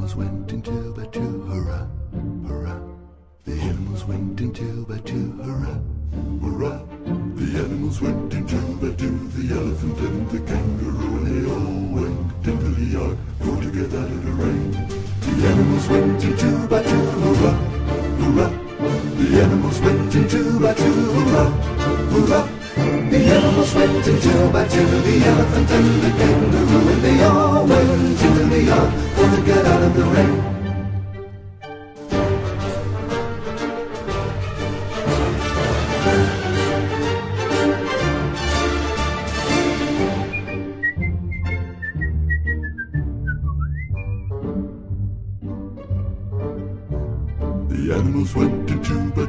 animals went into battle, hurrah, hurrah. The animals went into battle, hurrah, hurrah. The animals went into battle, the elephant and the kangaroo, and they all went into the yard for to get out of the rain. The animals went into battle, hurrah, hurrah. The animals went into battle, hurrah, hurrah. The animals went into battle, the elephant and the kangaroo, and they all went into the yard for to get out of the rain. The animals went into battle.